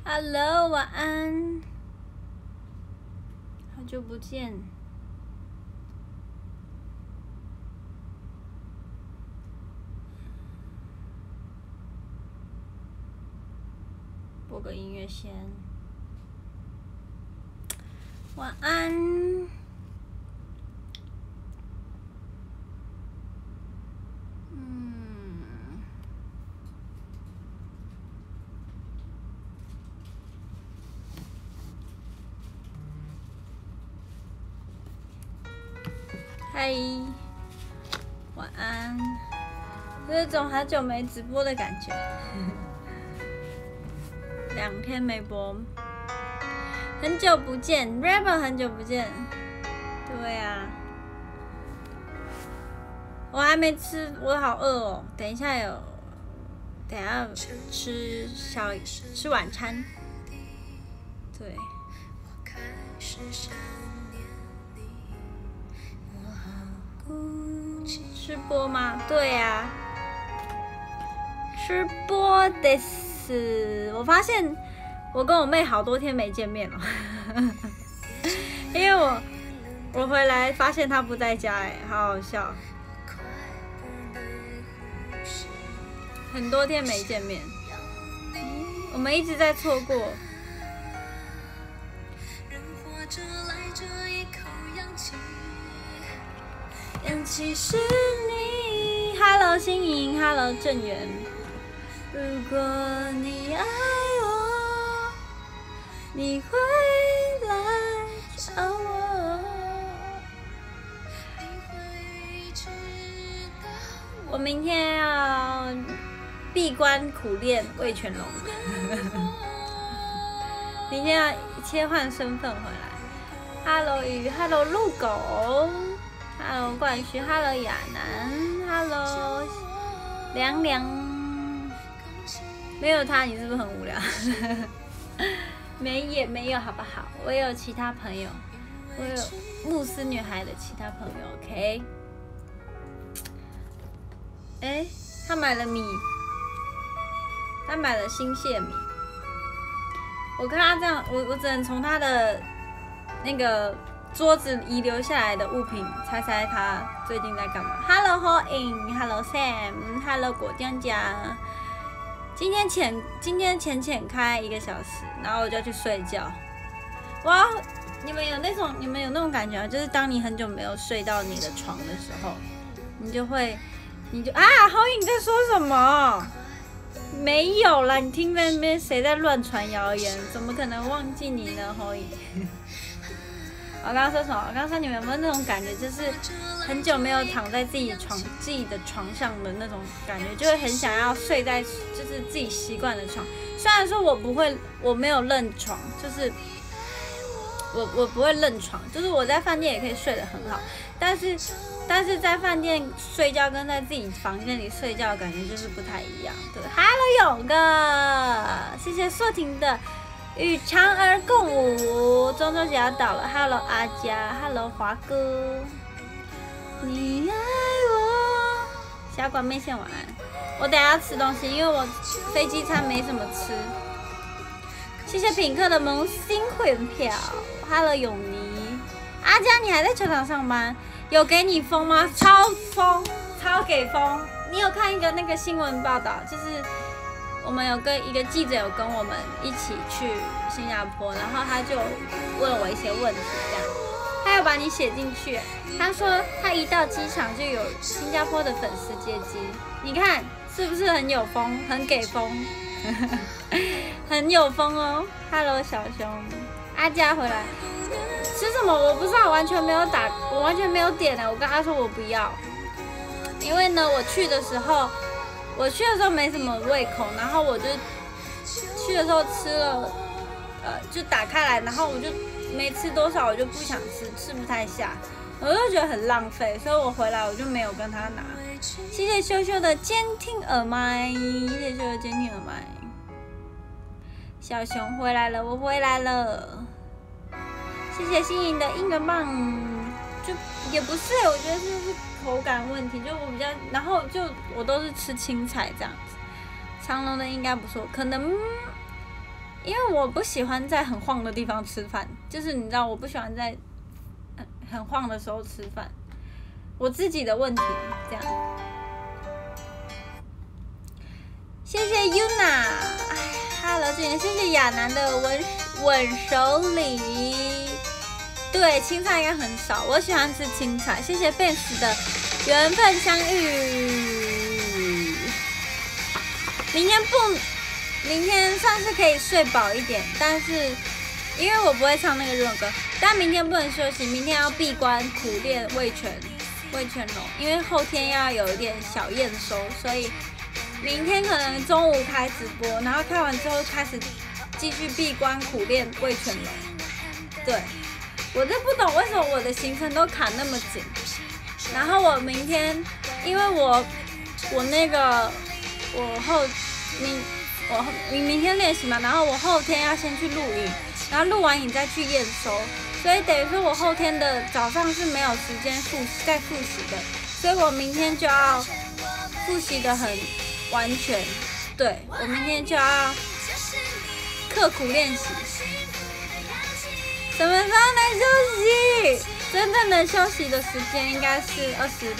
Hello， 晚安，好久不见。播个音乐先。晚安。嗨，晚安。有种好久没直播的感觉，2天没播，很久不见 ，Rapper 很久不见。对啊，我还没吃，我好饿哦。等一下吃晚餐。对。吃播吗？对啊，吃播的是。我发现我跟我妹好多天没见面了，因为我回来发现她不在家，好好笑，很多天没见面，我们一直在错过。氧气是你 ，Hello 心莹 ，Hello 郑源。如果你爱我，你会来找我。我明天要闭关苦练魏全龙，明天要切换身份回来。Hello 鱼 ，Hello 鹿狗。Hello 冠旭 ，Hello 亚楠 ，Hello 凉凉，没有他你是不是很无聊？没有好不好？我有其他朋友，我有慕斯女孩的其他朋友 ，OK？ 他买了米，他买了新蟹米。我看他这样，我只能从他的那个桌子遗留下来的物品，猜猜他最近在干嘛 ？Hello Ho In，Hello Sam，Hello 果酱酱。今天浅开1个小时，然后我就去睡觉。哇，你们有那种感觉吗？就是当你很久没有睡到你的床的时候，你就Ho In 你在说什么？没有啦，你听那边谁在乱传谣言？怎么可能忘记你呢，Ho In？我刚刚说什么？我刚刚说你们有没有那种感觉，就是很久没有躺在自己的床上的那种感觉，就会很想要睡在就是自己习惯的床。虽然说我没有认床，就是我不会认床，就是我在饭店也可以睡得很好，但是在饭店睡觉跟在自己房间里睡觉的感觉就是不太一样。对 ，Hello 勇哥，谢谢硕婷的。与嫦娥共舞，中秋节要到了。Hello 阿佳 ，Hello 华哥，你爱我。小管妹先晚安。我等一下要吃东西，因为我飞机餐没什么吃。谢谢品客的萌新会员票。Hello 永妮，阿佳你还在球场上班？有给你风吗？超风，超给风。你有看一个那个新闻报道，就是。我们有跟一个记者有跟我们一起去新加坡，然后他就问我一些问题，这样，他有把你写进去。他说他一到机场就有新加坡的粉丝接机，你看是不是很有风，很给风，很有风哦。Hello 小熊，阿佳回来吃什么？我不知道，完全没有我完全没有点的。我跟他说我不要，因为呢，我去的时候没什么胃口，然后我就去的时候吃了，就打开来，然后我就没吃多少，我就不想吃不太下，我就觉得很浪费，所以我回来我就没有跟他拿。谢谢秀秀的监听耳麦，谢谢秀秀监听耳麦。小熊回来了，我回来了。谢谢新颖的应援棒，就也不是，我觉得是口感问题，就我比较，然后就我都是吃青菜这样子。长隆的应该不错，可能因为我不喜欢在很晃的地方吃饭，就是你知道我不喜欢在很晃的时候吃饭，我自己的问题这样。谢谢 Yuna，Hello 这边谢谢亚楠的吻手礼。对，青菜应该很少，我喜欢吃青菜。谢谢 Benz 的缘分相遇。明天算是可以睡饱一点，但是因为我不会唱那个日文歌，但明天不能休息，明天要闭关苦练味全龙，因为后天要有一点小验收，所以明天可能中午开直播，然后开完之后开始继续闭关苦练味全龙。对，我就不懂为什么我的行程都卡那么紧，然后我明天因为我明天练习嘛，然后我后天要先去录影，然后录完影再去验收，所以等于说我后天的早上是没有时间复习的，所以我明天就要复习的很完全，对，我明天就要刻苦练习。什么时候能休息？真正能休息的时间应该是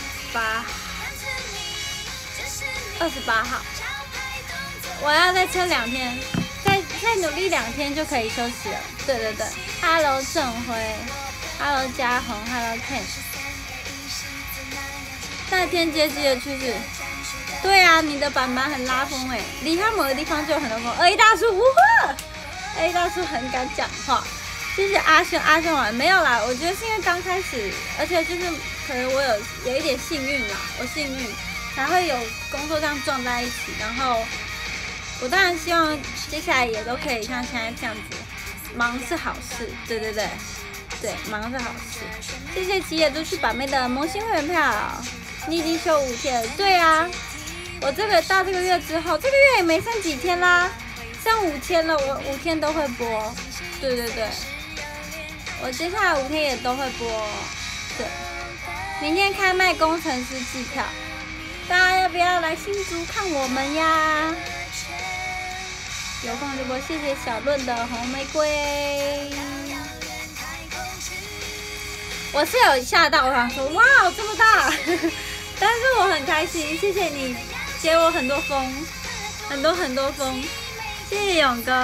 28号。我要再撑2天，再努力2天就可以休息了。对对对 ，Hello 郑辉 ，Hello 嘉宏 ，Hello Ken。夏天接机的趋势。对啊，你的板板很拉风哎，离开某个地方就有很多风。A 大叔，哇 ，A 大叔很敢讲话。谢谢阿轩晚没有啦，我觉得是因为刚开始，而且就是可能我有一点幸运啦，我幸运才会有工作这样撞在一起，然后我当然希望接下来也都可以像现在这样子，忙是好事，对对对，忙是好事。谢谢吉野都去把妹的萌新会员票，你已经休5天了，对啊，我到这个月之后，这个月也没剩几天啦，剩5天了，我5天都会播，对对对。我接下来5天也都会播，对。明天开卖工程师季票，大家要不要来新竹看我们呀？有空就播，谢谢小论的红玫瑰。我是有吓到，我想说哇，这么大，但是我很开心，谢谢你给我很多风，很多风，谢谢勇哥。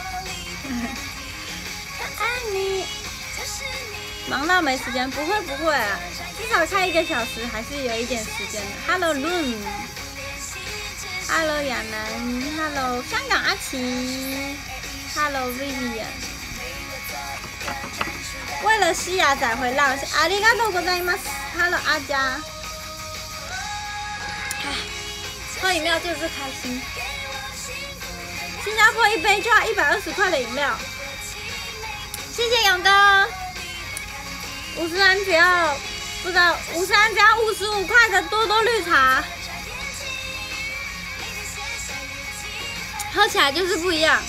爱你。忙到没时间，不会啊，至少开1个小时还是有一点时间的。Hello Loon，Hello 亚楠 ，Hello 香港阿奇 ，Hello Vivian。为了西雅仔回浪，ありがとうございます。Hello 阿佳，喝饮料就是开心。新加坡1杯就要120块的饮料，谢谢勇哥。53只要55块的多多绿茶，喝起来就是不一样。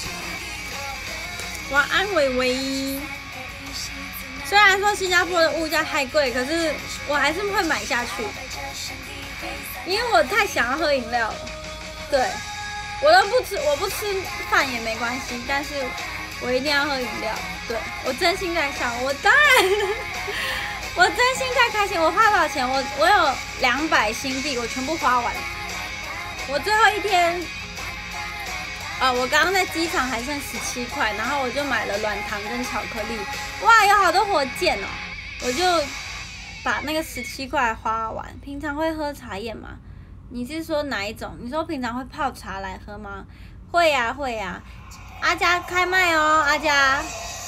晚安伟伟。虽然说新加坡的物价太贵，可是我还是会买下去，因为我太想要喝饮料了。对，我不吃饭也没关系，但是我一定要喝饮料。对，我真心在笑，我当然，我真心在开心。我花多少钱？我有200新币，我全部花完了。我最后一天，我刚刚在机场还剩17块，然后我就买了软糖跟巧克力，哇，有好多火箭哦！我就把那个17块花完。平常会喝茶叶吗？你是说哪一种？你说平常会泡茶来喝吗？会呀，会呀。阿佳开麦哦，阿佳。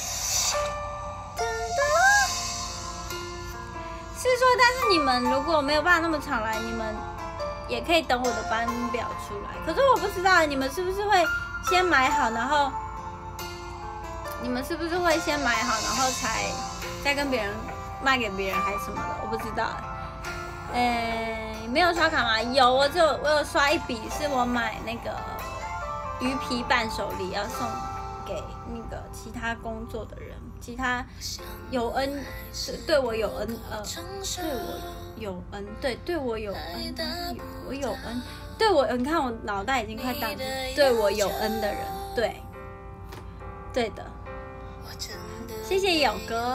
是说，但是你们如果没有办法那么常来，你们也可以等我的班表出来。可是我不知道你们是不是会先买好，然后再跟别人卖给别人还是什么的，我不知道。没有刷卡吗？有，我有刷一笔，是我买那个鱼皮伴手礼要送给那个其他工作的人，其他有恩对我有恩对我有恩，你看我脑袋已经快宕机，对我有恩的人，对， 对的。谢谢勇哥。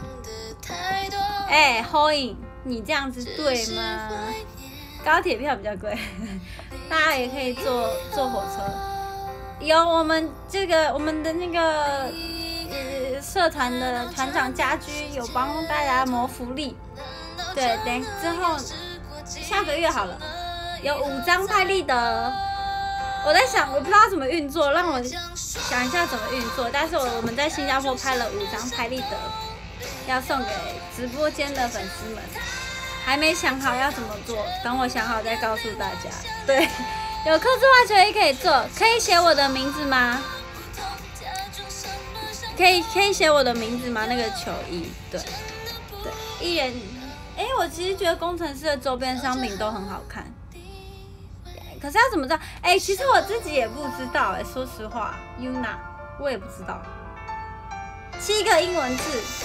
哎，Hoin， 你这样子对吗？高铁票比较贵，大家也可以坐火车。有我们的那个社团的团长家居有帮大家谋福利。对，等之后下个月好了，有5张拍立得。我在想，我不知道怎么运作，让我想一下怎么运作。但是我们在新加坡拍了5张拍立得，要送给直播间的粉丝们，还没想好要怎么做，等我想好再告诉大家。对，有客制化球衣可以做，可以写我的名字吗？可以写我的名字吗？那个球衣，对，艺人，我其实觉得工程师的周边商品都很好看。可是要怎么知道？其实我自己也不知道说实话 ，Yuna 我也不知道。7个英文字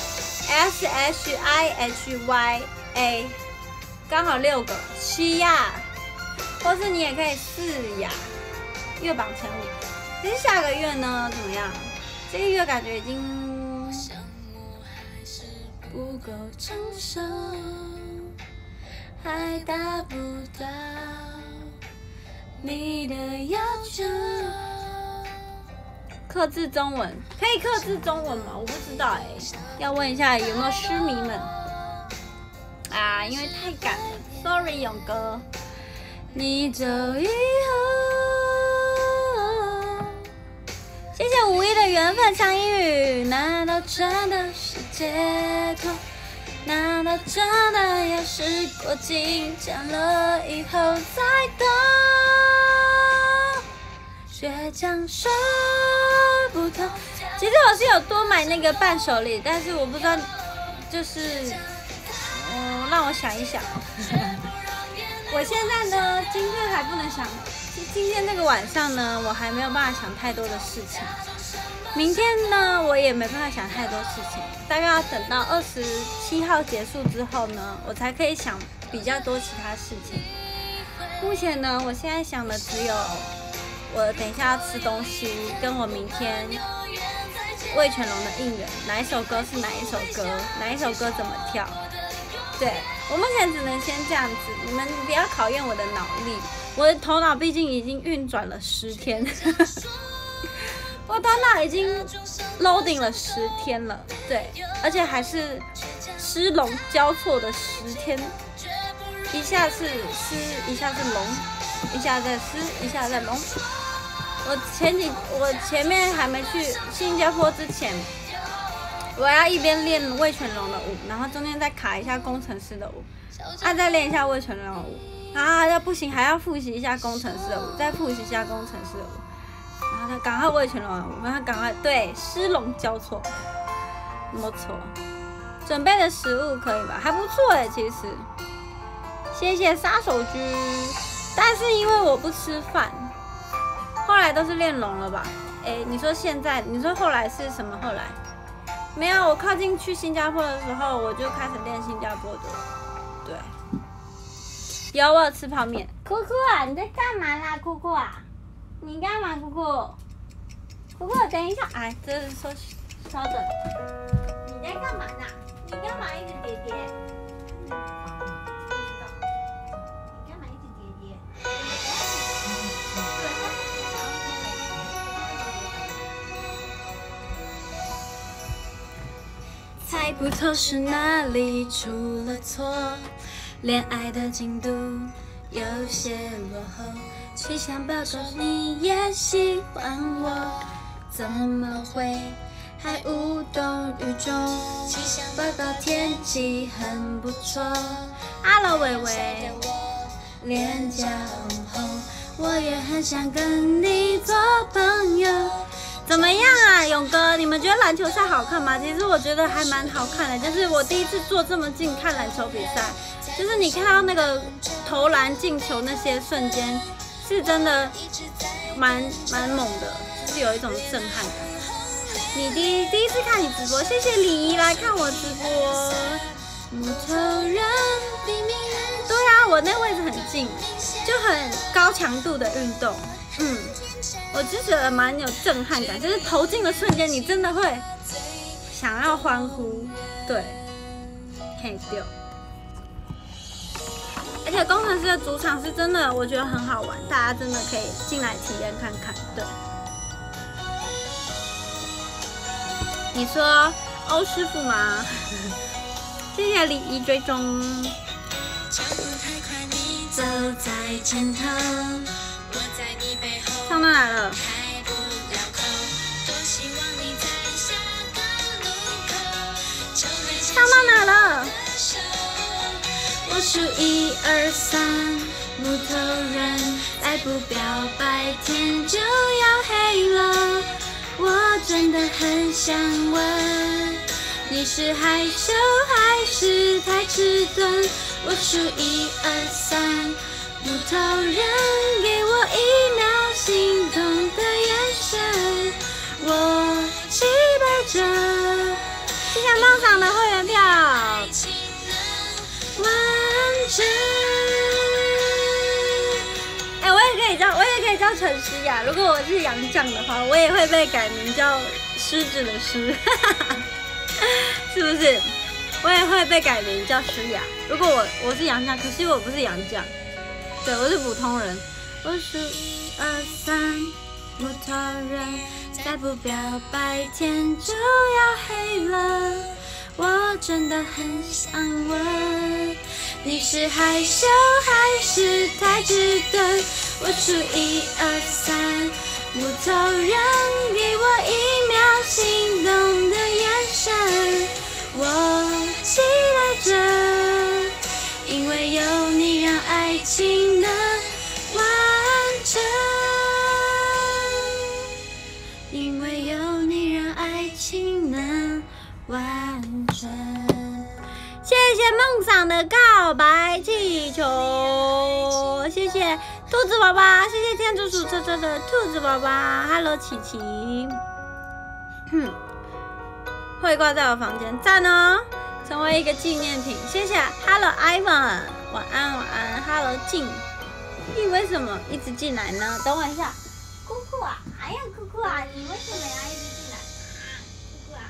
SHIHYA， 刚好6个7呀，或是你也可以4呀，月榜前5。其实下个月呢怎么样？这个月感觉已经不够成熟，还达不到你的要求。客制中文可以客制中文吗？我不知道要问一下有没有诗迷们啊，因为太赶了 ，sorry 勇哥。你走以后，谢谢5·1的缘分相遇，难道真的是解脱？难道真的要时过境迁了以后才懂？倔强说不通。其实我是有多买那个伴手礼，但是我不知道，就是让我想一想。我现在呢，今天还不能想，今天这个晚上呢，我还没有办法想太多的事情。明天呢，我也没办法想太多事情，大概要等到27号结束之后呢，我才可以想比较多其他事情。目前呢，我现在想的只有我等一下要吃东西，跟我明天魏全龙的应援，哪一首歌是哪一首歌，哪一首歌怎么跳。对，我目前只能先这样子，你们不要考验我的脑力，我的头脑毕竟已经运转了10天。我头脑已经 loading 了10天了，对，而且还是狮龙交错的10天，一下是狮，一下是龙，一下在狮，一下在龙。我前面还没去新加坡之前，我要一边练魏全龙的舞，然后中间再卡一下工程师的舞，再练一下魏全龙的舞，要不行还要复习一下工程师的舞，再复习一下工程师的舞。然后他赶快魏全龙，我们要赶快对狮龙交错，没错。准备的食物可以吧？还不错其实。谢谢杀手居，但是因为我不吃饭，后来都是练龙了吧？你说现在，你说后来是什么？后来没有，我靠近去新加坡的时候，我就开始练新加坡的。对，有我有吃泡面。酷酷啊，你在干嘛啦？酷酷啊！你干嘛，酷酷？酷酷，等一下，这是说稍等。你在干嘛呢？你干嘛一直叠叠？你干嘛一直叠叠？猜不透是哪里出了错，恋爱的进度有些落后。去想报告你也喜欢我，怎么会还无动于衷？气象报告天气很不错。Hello 伟伟，脸颊红红，我也很想跟你做朋友。怎么样啊，勇哥？你们觉得篮球赛好看吗？其实我觉得还蛮好看的，就是我第一次坐这么近看篮球比赛，就是你看到那个投篮进球那些瞬间。是真的蛮猛的，就是有一种震撼感。你第一次看你直播，谢谢李怡来看我直播。对啊，我那位置很近，就很高强度的运动。 我就觉得蛮有震撼感，就是投进的瞬间，你真的会想要欢呼，对，嘿对。而且工程师的主场是真的，我觉得很好玩，大家真的可以进来体验看看。对，你说欧师傅吗？谢谢礼仪追踪。走在前头，我在你背后。唱到哪了？开不了口，多希望你在下个路口。唱到哪了？我数1、2、3，木头人再不表白天就要黑了。我真的很想问，你是害羞还是太迟钝？我数1、2、3，木头人给我1秒心动的眼神，我期待着。谢谢梦想的会员票。完成。我也可以叫陈诗雅。如果我是杨绛的话，我也会被改名叫狮子的狮，是不是？我也会被改名叫诗雅。如果我是杨绛，可惜我不是杨绛，对，我是普通人。我数1、2、3，木头人再不表白天就要黑了。我真的很想问，你是害羞还是太迟钝？我数1、2、3，木头人给我1秒心动的眼神，我期待着，因为有你让爱情能完整，因为有你让爱情能完成。谢谢梦想的告白气球，谢谢兔子宝宝，谢谢天竺鼠车车的兔子宝宝 ，Hello 琪琪，会挂在我房间，赞哦，成为一个纪念品，谢谢 ，Hello Ivan， 晚安晚安 ，Hello 静，你为什么一直进来呢？等我一下，酷酷啊，哎呀酷酷啊，你为什么要一直进来？酷酷啊，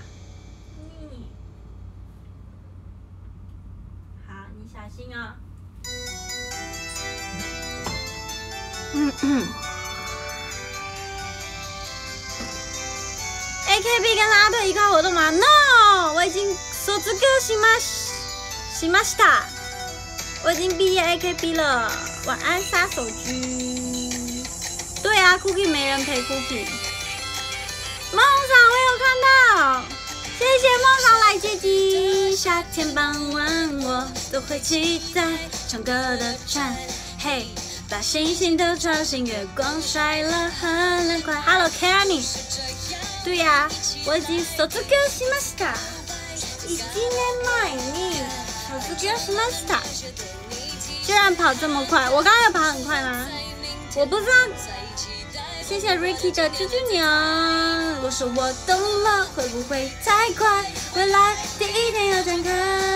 好，你小心哦。AKB 跟拉队一块活动吗 ？No， 我已经卒業しました。我已经毕业 AKB 了。晚安，杀手居。对啊 ，Cookie 没人陪 Cookie。梦想我有看到，谢谢梦想来接机。夏天傍晚我都会期待唱歌的船，嘿。把星星都吵醒，月光晒了很凉快。Hello Kenny， 对呀，我已经卒業しました。1年前に卒業しました。居然跑这么快，我刚刚有跑很快吗？我不知道。谢谢 Ricky 的啾啾鸟。我说我懂了，会不会太快？未来第一天要展开。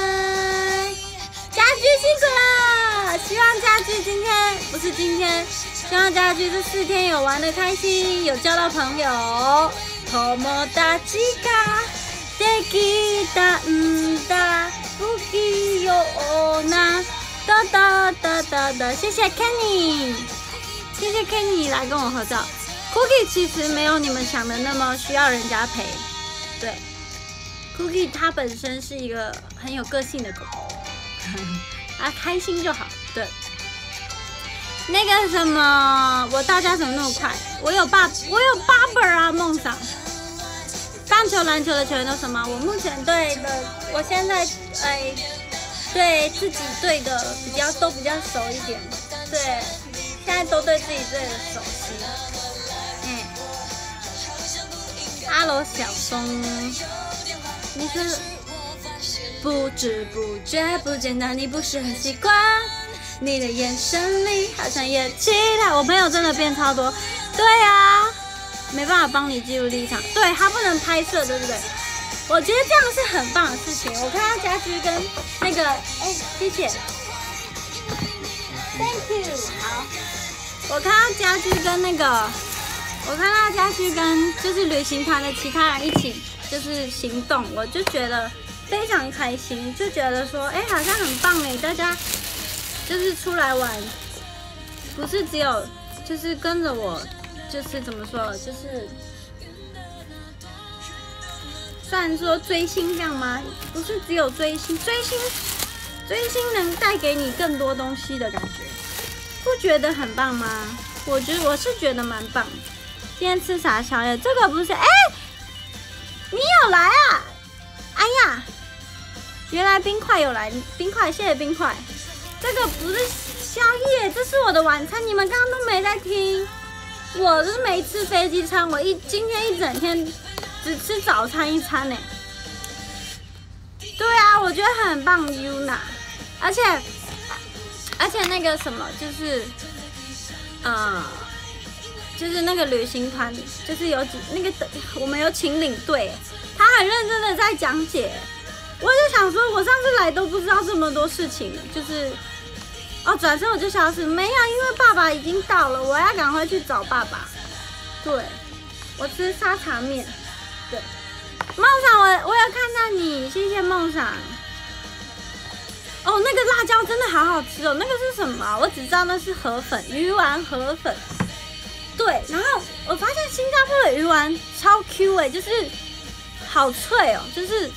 家居辛苦了，希望家居今天不是今天，希望家居这4天有玩得开心，有交到朋友。友達ができたんだ不器用な哒哒哒哒哒，谢谢 Kenny， 谢谢 Kenny 来跟我合照。Cookie 其实没有你们想的那么需要人家陪，对 ，Cookie 它本身是一个很有个性的狗。啊，开心就好。对，那个什么，我到家怎么那么快？我有8本啊，梦想。棒球、篮球的球员都什么？我目前对的，我现在对自己对的都比较熟一点。对，现在都对自己对的熟悉。Hello 小松，你是？不知不觉不见到你不是很习惯，你的眼神里好像也期待。我朋友真的变超多，对啊，没办法帮你记录立场，对他不能拍摄，对不对？我觉得这样是很棒的事情。我看到家居跟那个，谢谢 ，Thank you， 好， 我看到家居跟就是旅行团的其他人一起就是行动，我就觉得非常开心，就觉得说，哎，好像很棒哎，大家就是出来玩，不是只有就是跟着我，就是怎么说，就是虽然说追星这样吗？不是只有追星能带给你更多东西的感觉，不觉得很棒吗？我是觉得蛮棒。今天吃啥宵夜？这个不是你有来啊？哎呀，原来冰块有来，冰块谢谢冰块。这个不是宵夜，这是我的晚餐。你们刚刚都没在听，我就是没吃飞机餐，今天一整天只吃早餐一餐呢。对啊，我觉得很棒 ，Yuna。而且那个什么，就是就是那个旅行团，就是我们有请领队，他很认真的在讲解。我就想说，我上次来都不知道这么多事情，就是转身我就消失，没有，因为爸爸已经到了，我要赶快去找爸爸。对，我吃沙茶面。对，梦想我有看到你，谢谢梦想。那个辣椒真的好好吃哦，那个是什么？我只知道那是河粉，鱼丸河粉。对，然后我发现新加坡的鱼丸超 Q 就是好脆哦，就是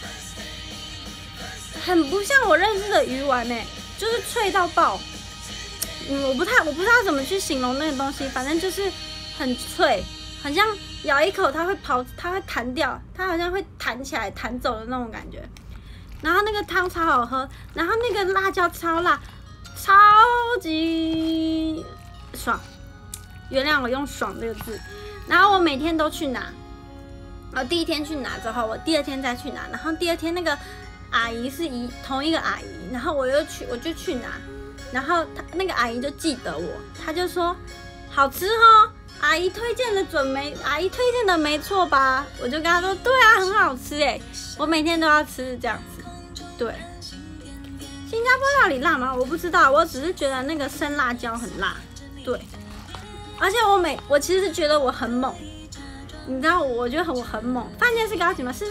很不像我认识的鱼丸就是脆到爆。我不知道怎么去形容那个东西，反正就是很脆，很像咬一口它会弹掉，它好像会弹起来弹走的那种感觉。然后那个汤超好喝，然后那个辣椒超辣，超级爽。原谅我用“爽”这个字。然后我每天都去拿，我第一天去拿之后，我第二天再去拿，然后第二天那个阿姨是同一个阿姨，然后我就去拿，然后那个阿姨就记得我，她就说好吃哦，阿姨推荐的没错吧？我就跟她说对啊，很好吃我每天都要吃这样子。对，新加坡料理辣吗？我不知道，我只是觉得那个生辣椒很辣。对，而且我其实觉得我很猛，你知道，我觉得我很猛。饭店是高级吗？是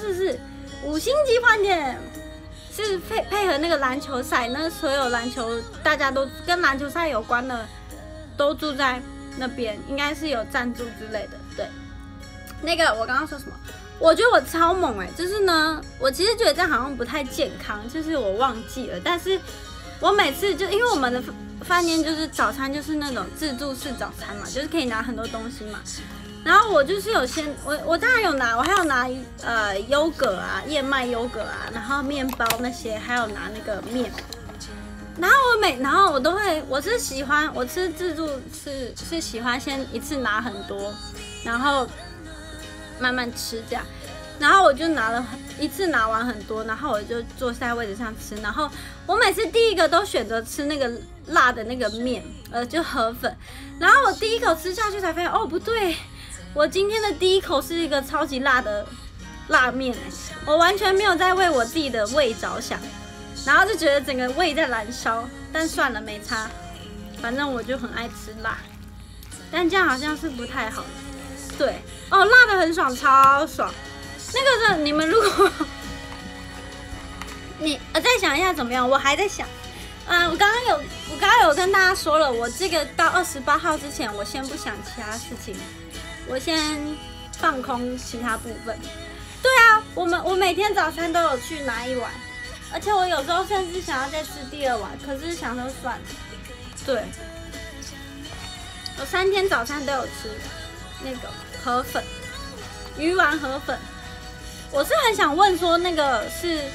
，5星级饭店，是配合那个篮球赛，那所有大家都跟篮球赛有关的都住在那边，应该是有赞助之类的。对，那个我刚刚说什么？我觉得我超猛就是呢，我其实觉得这样好像不太健康，就是我忘记了。但是我每次因为我们的饭店就是早餐就是那种自助式早餐嘛，就是可以拿很多东西嘛。然后我就是我当然有拿，我还有拿优格啊，燕麦优格啊，然后面包那些，还有拿那个面。然后我都会，我吃自助是喜欢先一次拿很多，然后慢慢吃这样。然后我就一次拿完很多，然后我就坐在位置上吃。然后我每次第一个都选择吃那个辣的那个面，就河粉。然后我第一口吃下去才发现，不对，我今天的第一口是一个超级辣的辣面我完全没有在为我自己的胃着想，然后就觉得整个胃在燃烧。但算了，没差，反正我就很爱吃辣，但这样好像是不太好。对，辣的很爽，超爽。那个是你们如果再想一下怎么样？我还在想，我刚刚有跟大家说了，我这个到28号之前，我先不想其他事情，我先放空其他部分。对啊，我每天早餐都有去拿一碗，而且我有时候甚至想要再吃第2碗，可是想说算了。对，我3天早餐都有吃那个河粉，鱼丸河粉。我是很想问说，那个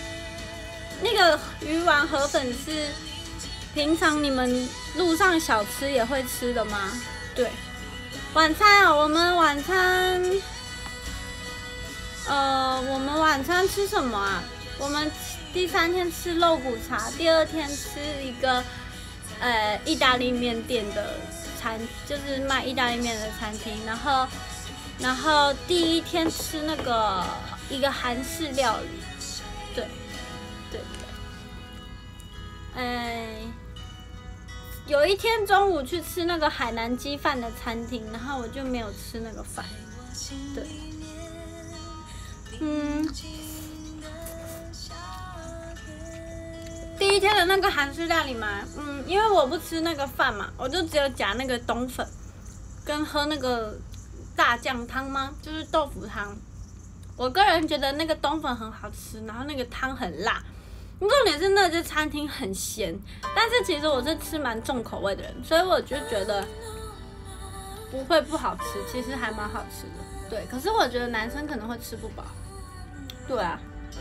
鱼丸河粉是平常你们路上小吃也会吃的吗？对，晚餐我们晚餐吃什么啊？我们第3天吃肉骨茶，第2天吃一个意大利面店的就是卖意大利面的餐厅，然后第1天吃那个一个韩式料理，对， 有一天中午去吃那个海南鸡饭的餐厅，然后我就没有吃那个饭。对，第一天的那个韩式料理嘛，因为我不吃那个饭嘛，我就只有夹那个冬粉，跟喝那个大酱汤吗？就是豆腐汤。我个人觉得那个冬粉很好吃，然后那个汤很辣。重点是那间餐厅很咸，但是其实我是吃蛮重口味的人，所以我就觉得不会不好吃，其实还蛮好吃的。对，可是我觉得男生可能会吃不饱。对啊，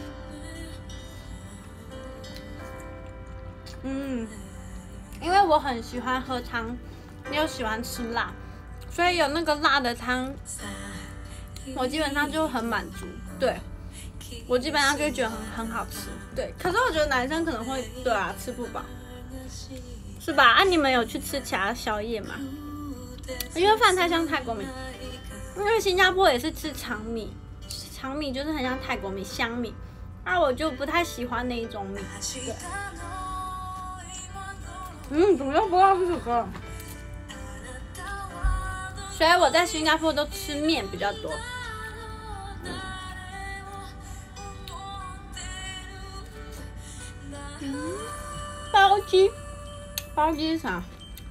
因为我很喜欢喝汤，又喜欢吃辣，所以有那个辣的汤，我基本上就很满足。对。我基本上就会觉得很好吃，对。可是我觉得男生可能会，对啊，吃不饱，是吧？啊，你们有去吃其他宵夜吗？因为饭太像泰国米，因为新加坡也是吃长米，长米就是很像泰国米香米，而我就不太喜欢那一种米，对。怎么又播到这首歌？所以我在新加坡都吃面比较多。包鸡是啥？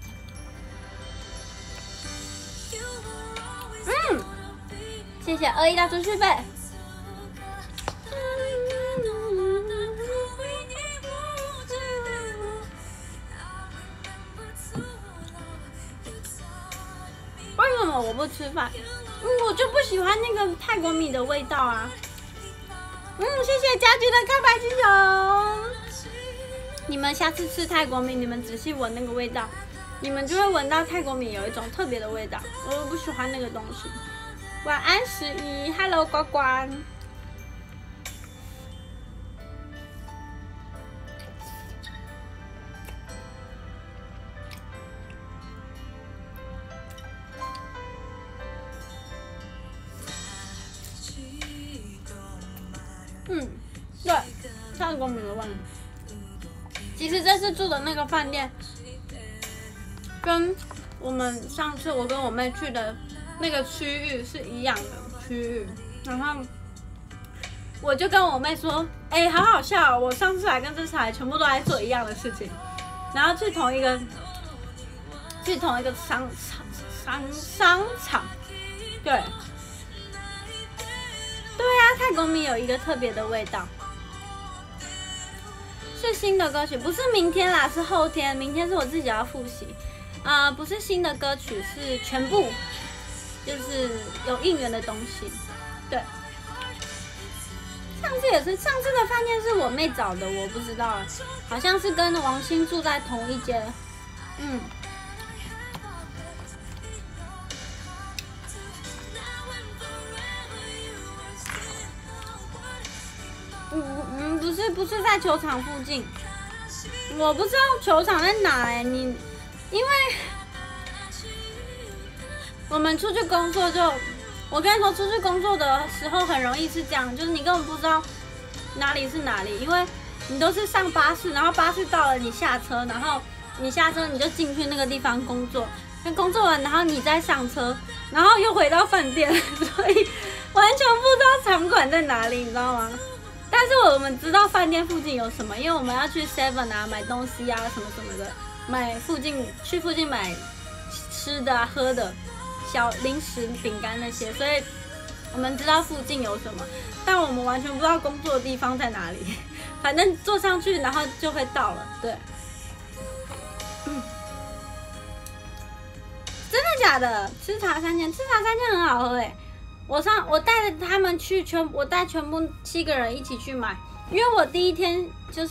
谢谢21的储蓄费。为什么我不吃饭？我就不喜欢那个泰国米的味道啊。谢谢家居的开白金球。你们下次吃泰国米，你们仔细闻那个味道，你们就会闻到泰国米有一种特别的味道。我不喜欢那个东西。晚安11 ，Hello 呱呱。对，泰国米的味道。其实这次住的那个饭店，跟我们上次我跟我妹去的那个区域是一样的区域。然后我就跟我妹说：“好好笑哦，我上次来跟这次来全部都在做一样的事情，然后去同一个商场，对啊，泰国米有一个特别的味道。”是新的歌曲，不是明天啦，是后天。明天是我自己要复习，不是新的歌曲，是全部，就是有应援的东西。对，上次的饭店是我妹找的，我不知道，好像是跟王心住在同一间。不是在球场附近，我不知道球场在哪因为我们出去工作我跟你说，出去工作的时候很容易是这样，就是你根本不知道哪里是哪里，因为你都是上巴士，然后巴士到了你下车，然后你下车你就进去那个地方工作，工作完然后你再上车，然后又回到饭店，所以完全不知道场馆在哪里，你知道吗？但是我们知道饭店附近有什么，因为我们要去 Seven 啊买东西啊什么什么的，去附近买吃的啊喝的，小零食饼干那些，所以我们知道附近有什么，但我们完全不知道工作的地方在哪里。反正坐上去然后就会到了，对。真的假的？吃茶三千很好喝我带着他们去我带全部7个人一起去买，因为我第一天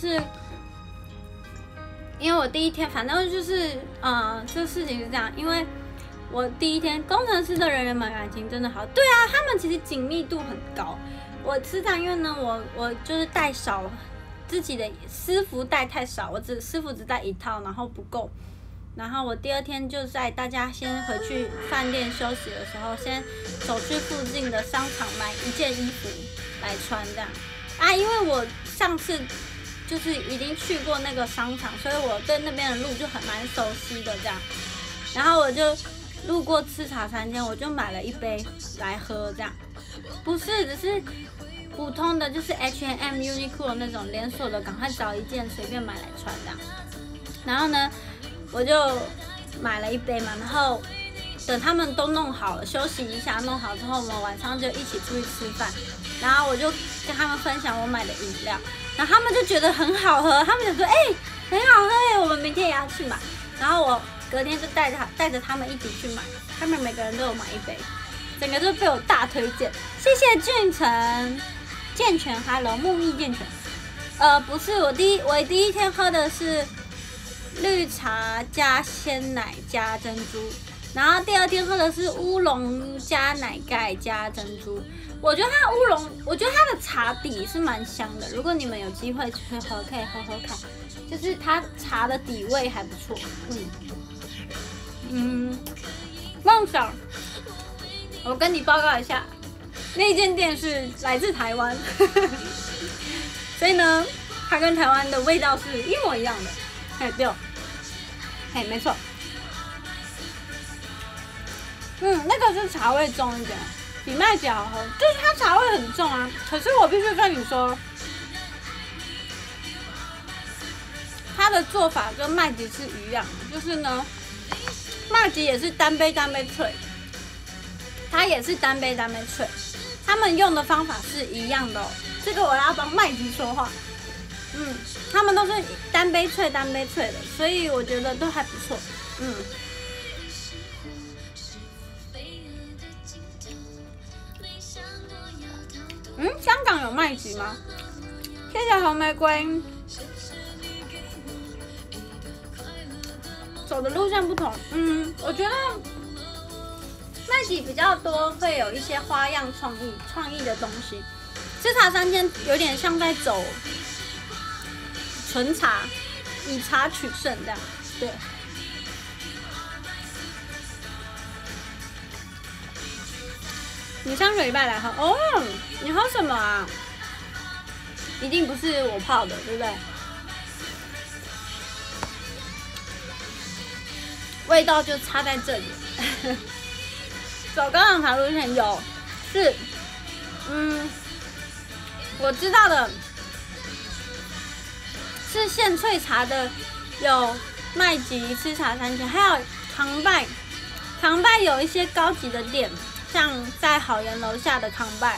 反正就是这事情是这样，因为我第一天工程师的人员们感情真的好，对啊，他们其实紧密度很高。我吃汤因为呢，我就是带少，自己的私服带太少，私服只带1套，然后不够。然后我第2天就在大家先回去饭店休息的时候，先走去附近的商场买1件衣服来穿，这样因为我上次就是已经去过那个商场，所以我对那边的路就蛮熟悉的这样。然后我就路过吃茶3间，我就买了一杯来喝这样，不是只是普通的，就是 H&M、Uniqlo 那种连锁的，赶快找一件随便买来穿这样。然后呢，我就买了一杯嘛，然后等他们都弄好了，休息一下，弄好之后，我们晚上就一起出去吃饭。然后我就跟他们分享我买的饮料，然后他们就觉得很好喝，他们就说很好喝耶，我们明天也要去买。然后我隔天就带着他们一起去买，他们每个人都有买一杯，整个就被我大推荐。谢谢俊成、健全 ，Hello 木易健全。不是我第一天喝的是绿茶加鲜奶加珍珠，然后第2天喝的是乌龙加奶盖加珍珠。我觉得它乌龙，我觉得它的茶底是蛮香的。如果你们有机会去喝，可以喝喝看，就是它茶的底味还不错。梦想，我跟你报告一下，那间店是来自台湾，所以呢，它跟台湾的味道是一模一样的。对，没错。那个是茶味重一点，比麦吉好喝，就是它茶味很重啊。可是我必须跟你说，它的做法跟麦吉是一样的，就是呢，麦吉也是单杯萃，它也是单杯萃，他们用的方法是一样的哦。这个我要帮麦吉说话，他们都是单杯萃的，所以我觉得都还不错，香港有麦吉吗？谢谢红玫瑰。走的路线不同，我觉得麦吉比较多，会有一些花样创意的东西。吃茶3间有点像在走纯茶，以茶取胜这样，对。你上个礼拜来喝哦？你喝什么啊？一定不是我泡的，对不对？味道就差在这里。走高档茶路线有是，我知道的是现萃茶的，有麦吉、吃茶3间，还有康拜有一些高级的店。像在好颜楼下的康拜，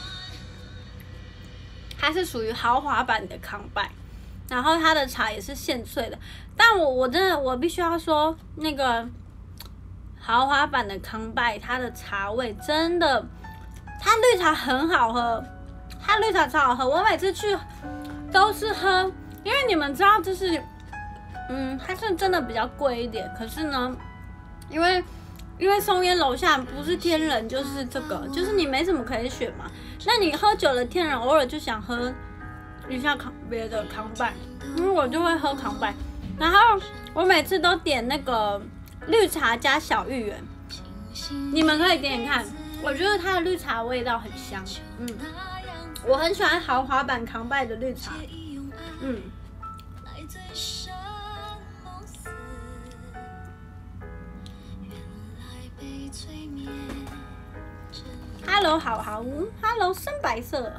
它是属于豪华版的康拜，然后它的茶也是现萃的。但我真的我必须要说，那个豪华版的康拜，它的茶味真的，它绿茶很好喝，它绿茶超好喝。我每次去都是喝，因为你们知道，就是它是真的比较贵一点，可是呢，因为松烟楼下不是天人就是这个，就是你没什么可以选嘛。那你喝久了天人，偶尔就想喝一下别的康拜，我就会喝康拜。然后我每次都点那个绿茶加小芋圆，你们可以点点看，我觉得它的绿茶味道很香。我很喜欢豪华版康拜的绿茶。Hello， 好 ，Hello， 深白色。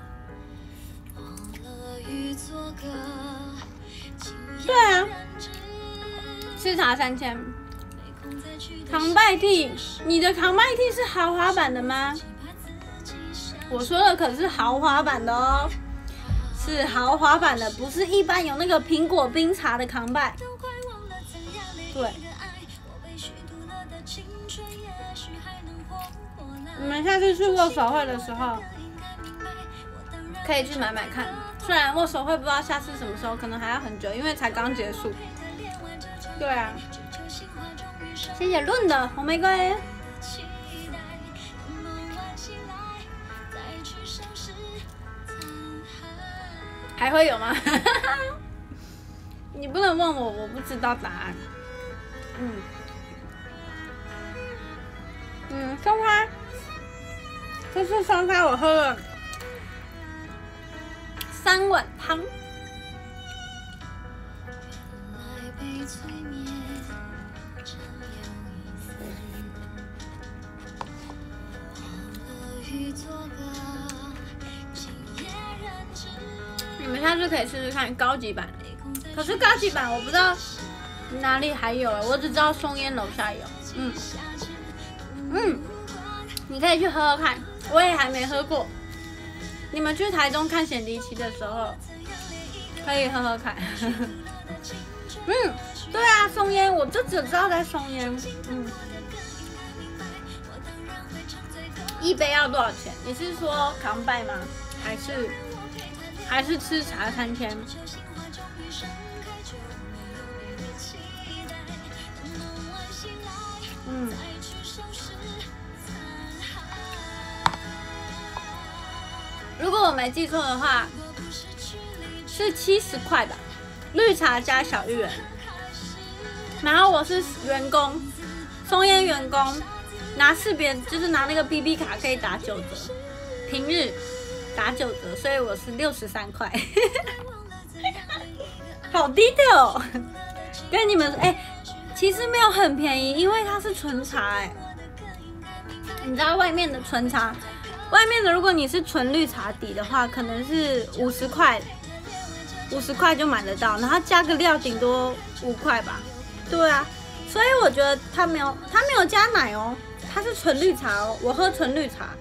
对啊，吃茶3000。康拜蒂，你的康拜蒂是豪华版的吗？我说的可是豪华版的哦，是豪华版的，不是一般有那个苹果冰茶的康拜。对。你们下次去握手会的时候，可以去买买看。虽然握手会不知道下次什么时候，可能还要很久，因为才刚结束。对啊，谢谢润的红玫瑰。还会有吗？你不能问我，我不知道答案。松花。这次松花我喝了3碗汤， 你们下次可以试试看高级版，可是高级版我不知道哪里还有我只知道松烟楼下有。你可以去喝喝看，我也还没喝过。你们去台中看显迪奇的时候，可以喝喝看。对啊，松烟，我就只知道在松烟。一杯要多少钱？你是说扛拜吗？还是吃茶3天？如果我没记错的话，是70块吧，绿茶加小芋圆。然后我是员工，松烟员工，拿就是拿那个 BB 卡可以打9折，平日打9折，所以我是63块，好低调哦。跟你们其实没有很便宜，因为它是纯茶你知道外面的纯茶，外面的如果你是纯绿茶底的话，可能是50块就买得到，然后加个料顶多5块吧。对啊，所以我觉得它没有加奶哦，它是纯绿茶哦，我喝纯绿茶。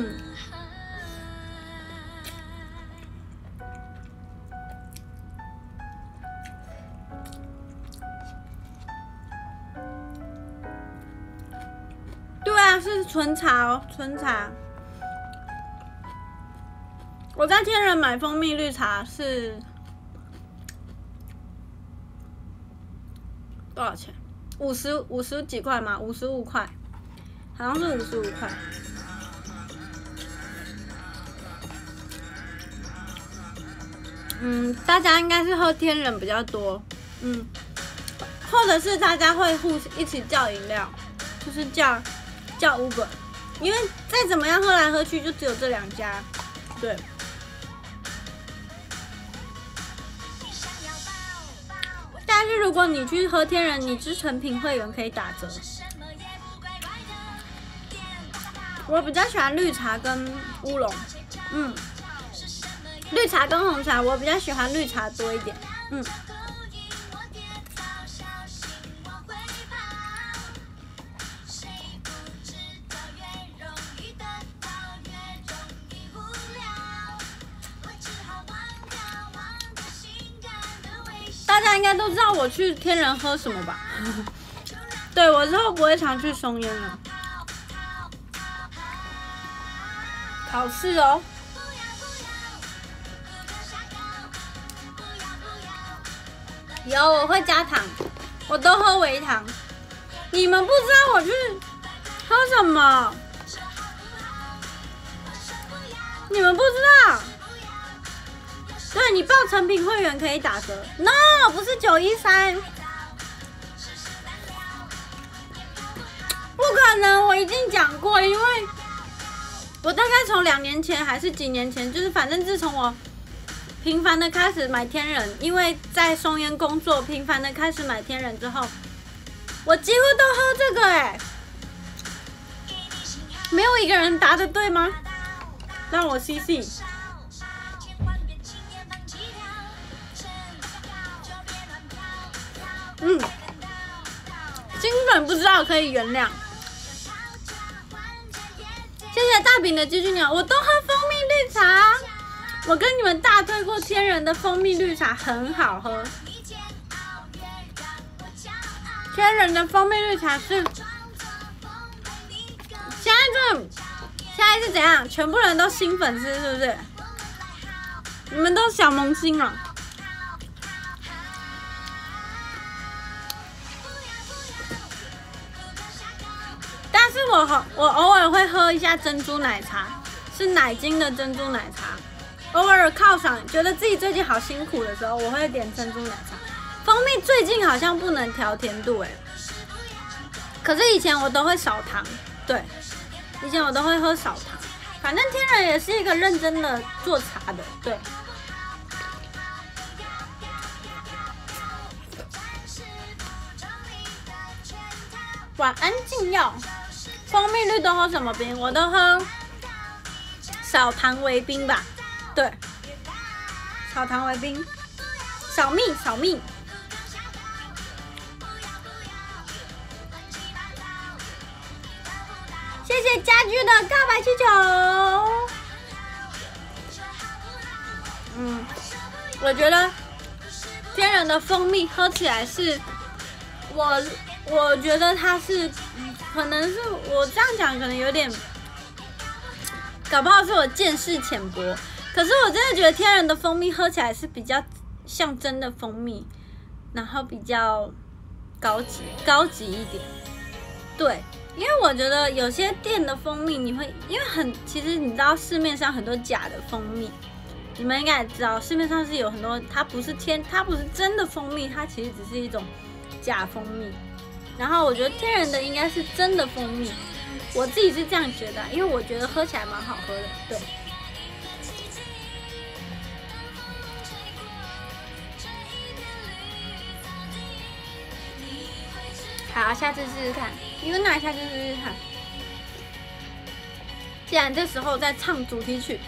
对啊，是纯茶哦，纯茶。我在天人买蜂蜜绿茶是多少钱？50几块吗？55块，好像是55块。大家应该是喝天人比较多，或者是大家会一起叫饮料，就是叫 Uber， 因为再怎么样喝来喝去就只有这2家，对。但是如果你去喝天人，你是成品会员可以打折。我比较喜欢绿茶跟乌龙，绿茶跟红茶，我比较喜欢绿茶多一点，大家应该都知道我去天人喝什么吧？对，我之后不会常去松烟了。考试哦，有我会加糖，我都喝微糖。你们不知道我去喝什么？你们不知道？对，你报成品会员可以打折。No， 不是913，不可能！我已经讲过，因为我大概从2年前还是几年前，就是反正自从我频繁的开始买天人，因为在松烟工作，频繁的开始买天人之后，我几乎都喝这个没有一个人答得对吗？让我细细。新粉不知道可以原谅。谢谢大饼的寄居鸟，我都喝蜂蜜绿茶。我跟你们大推过天人的蜂蜜绿茶，很好喝。天人的蜂蜜绿茶是现在是怎样？全部人都新粉丝是不是？你们都小萌新了。但是我偶尔会喝一下珍珠奶茶，是奶精的珍珠奶茶。偶尔犒赏，觉得自己最近好辛苦的时候，我会点珍珠奶茶。蜂蜜最近好像不能调甜度可是以前我都会少糖，对，以前我都会喝少糖。反正天人也是一个认真的做茶的，对。 晚安禁药。蜂蜜绿都喝什么冰？我都喝少糖为冰吧。对，少糖为冰，少蜜。谢谢家居的告白气球。我觉得天然的蜂蜜喝起来是，我觉得它是，可能是我这样讲可能有点，搞不好是我见识浅薄。可是我真的觉得天然的蜂蜜喝起来是比较像真的蜂蜜，然后比较高级一点。对，因为我觉得有些店的蜂蜜你会，因为其实你知道市面上很多假的蜂蜜。你们应该也知道，市面上是有很多，它不是真的蜂蜜，它其实只是一种假蜂蜜。然后我觉得天然的应该是真的蜂蜜，我自己是这样觉得，因为我觉得喝起来蛮好喝的。对。好，下次试试看，因为那下次试试看。既然这时候在唱主题曲。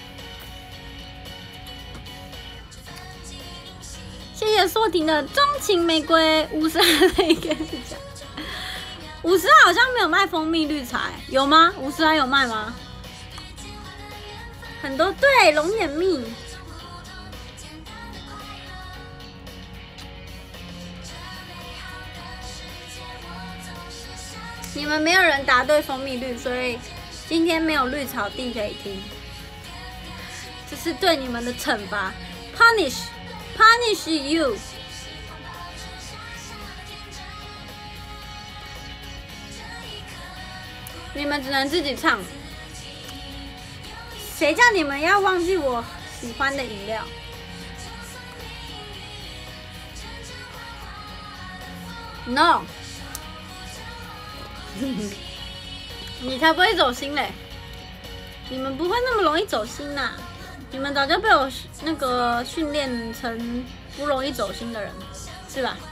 谢谢硕婷的钟情玫瑰，52的应该是这样。50好像没有卖蜂蜜绿茶，有吗？50还有卖吗？很多，对，龙眼蜜。你们没有人答对蜂蜜绿，所以今天没有绿草地可以听，这是对你们的惩罚 ，punish you。你们只能自己唱。谁叫你们要忘记我喜欢的饮料？No， 你才不会走心嘞！你们不会那么容易走心呐、你们早就被我那个训练成不容易走心的人，是吧？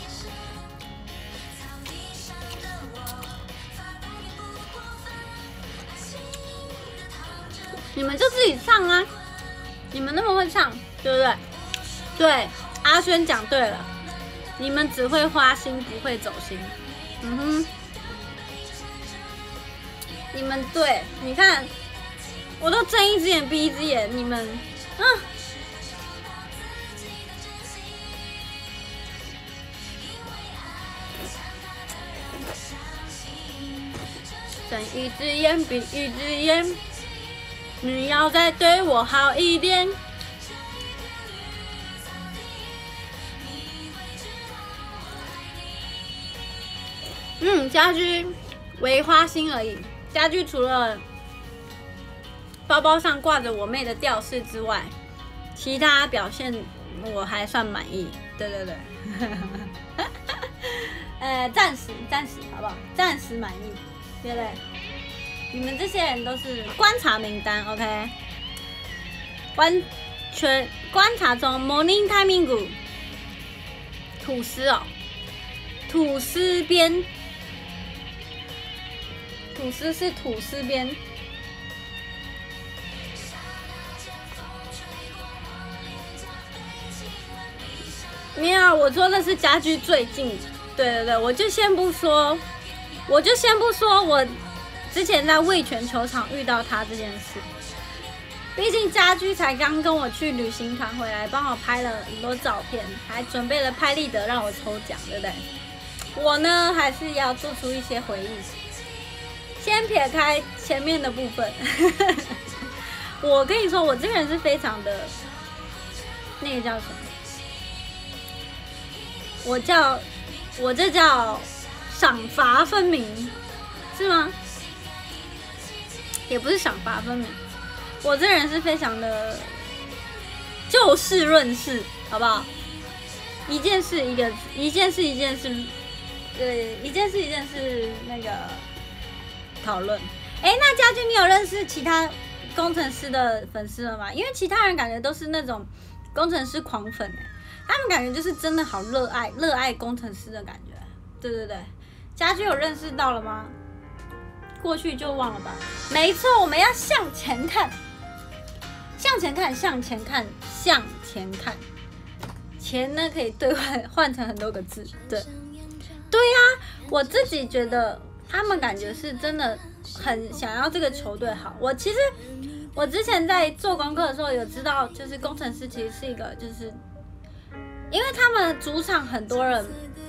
你们就自己唱啊！你们那么会唱，对不对？对，阿轩讲对了，你们只会花心，不会走心。嗯哼，你们对，你看，我都睁一只眼闭一只眼，你们，睁一只眼闭一只眼。你要再对我好一点。家居为花心而已。家居除了包包上挂着我妹的吊饰之外，其他表现我还算满意。对对对，暂时好不好？暂时满意，对不对？你们这些人都是观察名单 ，OK？ 观察中 ，Morning Timing 吐司哦，吐司边，吐司是吐司边。没有，我说的是家居最近，对，我就先不说我之前在味全球场遇到他这件事，毕竟家居才刚跟我去旅行团回来，帮我拍了很多照片，还准备了拍立得让我抽奖，对不对？我呢还是要做出一些回忆。先撇开前面的部分，我跟你说，我这个人是非常的，那个叫什么？我这叫赏罚分明，是吗？也不是赏罚分明，我这人是非常的就事论事，好不好？一件事那个讨论。那家军，你有认识其他工程师的粉丝了吗？因为其他人感觉都是那种工程师狂粉，他们感觉就是真的好热爱工程师的感觉。对， 家驹有认识到了吗？过去就忘了吧。没错，我们要向前看，向前看，向前看，向前看。钱呢可以兑换成很多个字，对，对呀，我自己觉得他们感觉是真的很想要这个球队好。其实我之前在做功课的时候有知道，就是工程师其实是一个，就是因为他们主场很多人，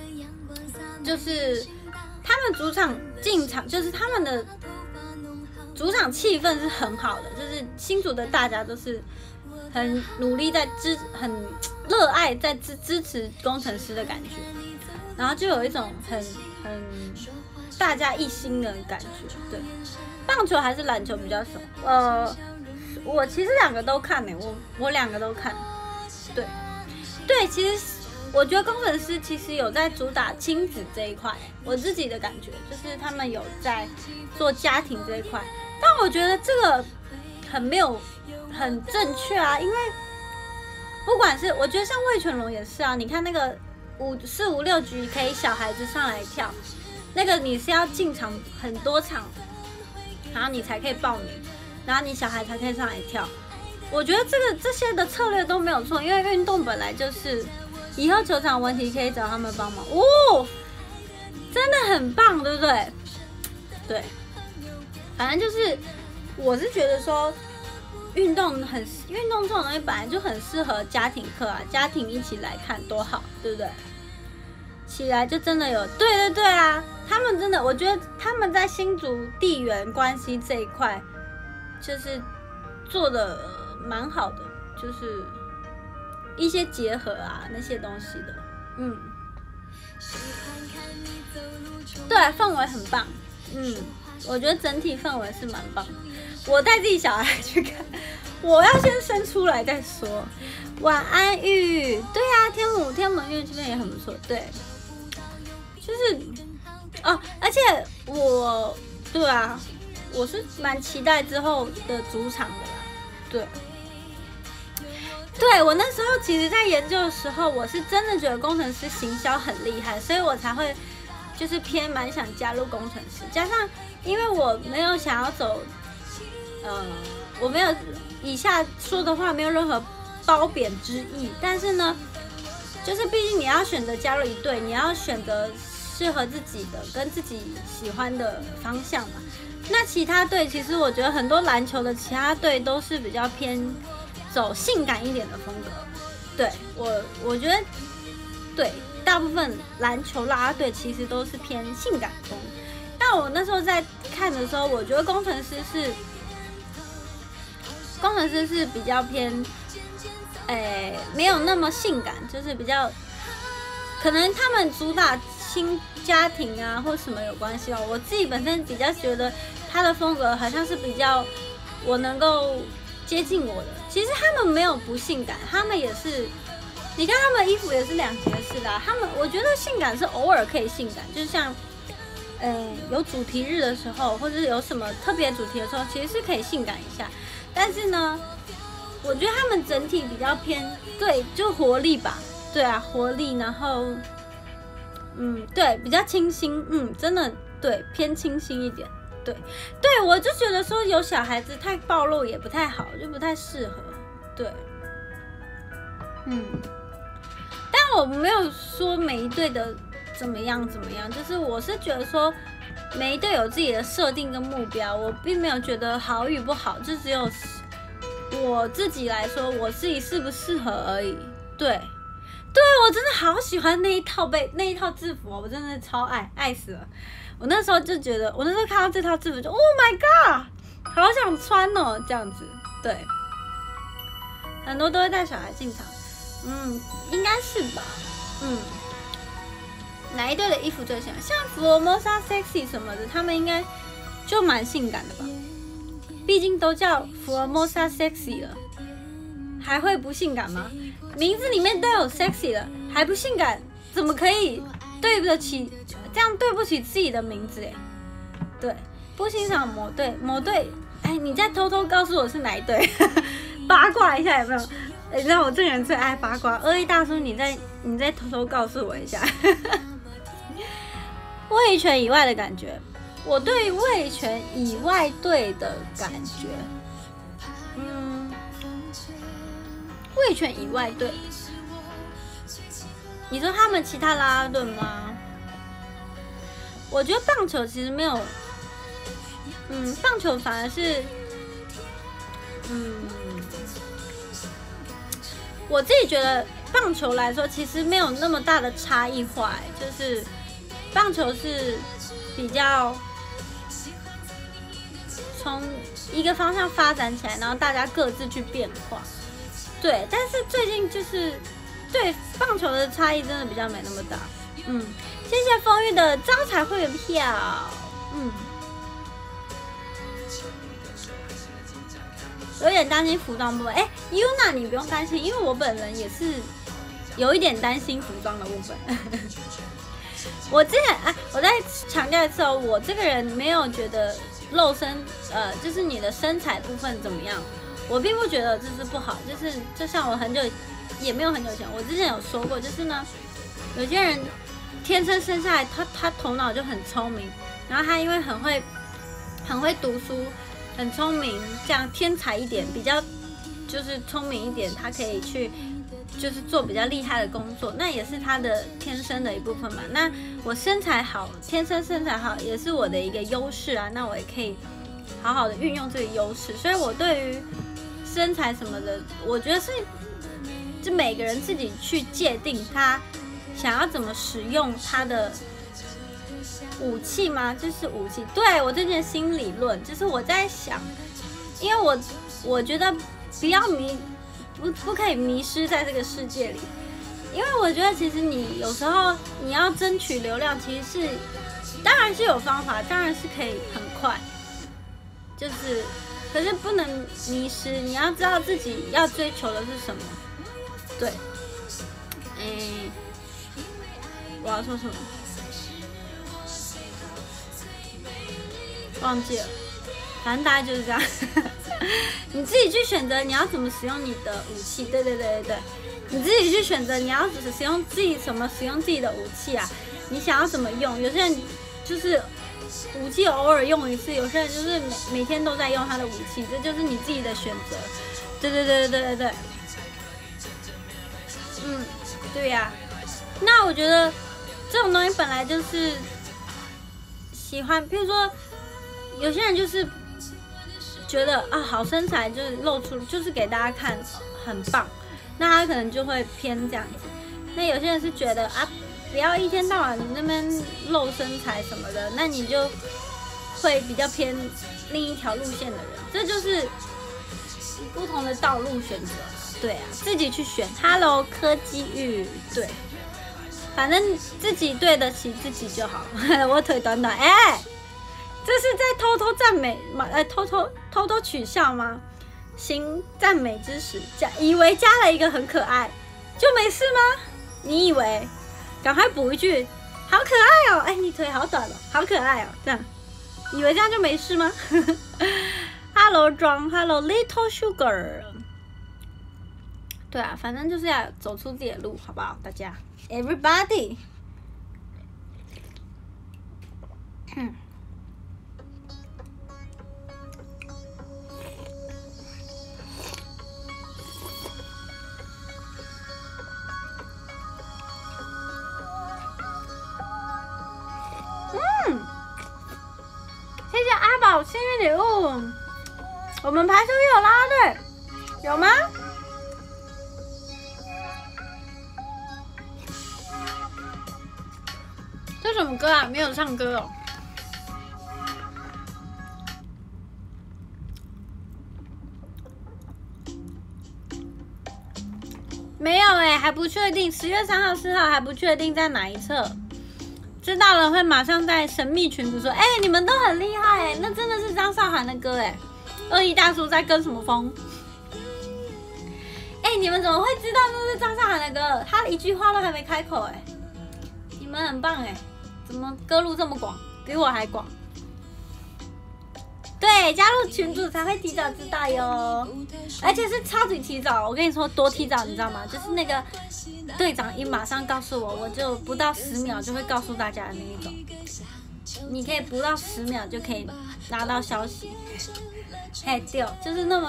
就是他们主场进场，就是他们的主场气氛是很好的，就是新竹的大家都是很努力在很热爱在支持工程师的感觉，然后就有一种很大家一心的感觉。对，棒球还是篮球比较少。我其实两个都看呢，我两个都看。对，其实我觉得工程师其实有在主打亲子这一块，我自己的感觉就是他们有在做家庭这一块，但我觉得这个很正确啊，因为不管是我觉得像味全龙也是啊，你看那个4、5、6局可以小孩子上来跳，那个你是要进场很多场，然后你才可以报名，然后你小孩才可以上来跳。我觉得这些的策略都没有错，因为运动本来就是以后球场问题可以找他们帮忙哦，真的很棒，对不对？对，反正就是我是觉得说运动这种东西本来就很适合家庭课啊，家庭一起来看多好，对不对？起来就真的有，对啊，他们真的，我觉得他们在新竹地缘关系这一块，就是做的蛮好的，就是一些结合啊那些东西的，对，氛围很棒，我觉得整体氛围是蛮棒的。我带自己小孩去看，我要先生出来再说。晚安玉，对啊，天母玉这边也很不错，对，就是而且对啊，我是蛮期待之后的主场的啦，对，我那时候其实在研究的时候，我是真的觉得工程师行销很厉害，所以我才会就是蛮想加入工程师，加上因为我没有想要走。我没有以下说的话没有任何褒贬之意，但是呢，就是毕竟你要选择加入一队，你要选择适合自己的、跟自己喜欢的方向嘛。那其他队其实我觉得很多篮球的其他队都是比较偏走性感一点的风格。对，我觉得对，大部分篮球啦啦队其实都是偏性感风。但我那时候在看的时候，我觉得工程师是比较偏，没有那么性感，就是比较，可能他们主打亲家庭啊或什么有关系哦。我自己本身比较觉得他的风格好像是比较我能够接近我的。其实他们没有不性感，他们也是，你看他们衣服也是两节式的啊。我觉得性感是偶尔可以性感，就像。有主题日的时候，或者是有什么特别主题的时候，其实是可以性感一下。但是呢，我觉得他们整体比较偏，对，就活力吧。对啊，活力，然后，对，比较清新，真的对，偏清新一点。对，我就觉得说有小孩子太暴露也不太好，就不太适合。对，但我没有说每一队的。怎么样？就是我是觉得说，每一队有自己的设定跟目标，我并没有觉得好与不好，就只有我自己来说，我自己适不适合而已。对，我真的好喜欢那一套制服哦，我真的超爱死了。我那时候就觉得，我那时候看到这套制服就 ，Oh my god， 好想穿哦，这样子。对，很多都会带小孩进场，应该是吧，哪一队的衣服最性感？像福尔摩沙 sexy 什么的，他们应该就蛮性感的吧？毕竟都叫福尔摩沙 sexy 了，还会不性感吗？名字里面都有 sexy 了，还不性感，怎么可以对得起？这样对不起自己的名字哎。对，不欣赏某队，你再偷偷告诉我是哪一队？八卦一下有没有？你知道我这个人最爱八卦，2E大叔，你再偷偷告诉我一下。 卫权以外的感觉，我对于卫权以外队的感觉，卫权以外队，你说他们其他啦啦队吗？我觉得棒球其实没有，棒球反而是，我自己觉得棒球来说，其实没有那么大的差异化，就是棒球是比较从一个方向发展起来，然后大家各自去变化。对，但是最近就是对棒球的差异真的比较没那么大。谢谢风玉的招财会员票。有点担心服装部分。Yuna 你不用担心，因为我本人也是有一点担心服装的部分。我之前我再强调一次哦，我这个人没有觉得露身就是你的身材部分怎么样，我并不觉得这是不好。就像我很久也没有很久前，我之前有说过，就是呢，有些人天生生下来他头脑就很聪明，然后他因为很会读书，很聪明，这样天才一点，比较就是聪明一点，他可以去就是做比较厉害的工作，那也是他的天生的一部分嘛。那我身材好，天生身材好也是我的一个优势啊，那我也可以好好的运用这个优势。所以我对于身材什么的，我觉得是就每个人自己去界定他想要怎么使用他的武器吗？就是武器。对，我最近的新理论就是我在想，因为我觉得不可以迷失在这个世界里，因为我觉得其实你有时候你要争取流量，其实是当然是有方法，当然是可以很快，就是可是不能迷失，你要知道自己要追求的是什么。对，我要说什么？忘记了，反正大概就是这样。你自己去选择你要怎么使用你的武器。对，你自己去选择你要使用自己的武器啊。你想要怎么用？有些人就是武器偶尔用一次，有些人就是每天都在用他的武器，这就是你自己的选择。对。对呀。那我觉得这种东西本来就是喜欢，譬如说有些人就是觉得好身材就是露出，就是给大家看很棒，那他可能就会偏这样子。那有些人是觉得不要一天到晚那边露身材什么的，那你就会比较偏另一条路线的人。这就是不同的道路选择。对啊，自己去选。Hello 柯基玉，对，反正自己对得起自己就好。我腿短短，这是在偷偷赞美吗？偷偷取笑吗？行赞美之时，以为加了一个很可爱就没事吗？你以为？赶快补一句，好可爱哦！你腿好短哦，好可爱哦，这样，以为这样就没事吗？Hello 庄 ，Hello Little Sugar。对啊，反正就是要走出自己的路，好不好？大家 ，Everybody。谢谢阿宝幸运礼物。我们排球也有啦啦队，有吗？这什么歌啊？没有唱歌哦。没有还不确定。10月3号、4号还不确定在哪一侧。知道了会马上在神秘群组说，你们都很厉害那真的是张韶涵的歌恶意大叔在跟什么风？你们怎么会知道那是张韶涵的歌？他一句话都还没开口你们很棒怎么歌路这么广，比我还广？对对，加入群组才会提早知道哟，而且是超级提早。我跟你说多提早，你知道吗？就是那个队长一马上告诉我，我就不到10秒就会告诉大家的那一种。你可以不到10秒就可以拿到消息，嘿，对，就是那